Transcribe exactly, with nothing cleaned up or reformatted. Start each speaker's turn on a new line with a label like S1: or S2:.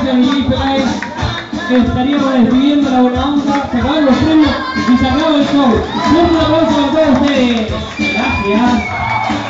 S1: gracias D J Pelay. Estaríamos despidiendo la buena onda, se acabaron los premios y se acabó el show. Un aplauso para todos ustedes. Gracias.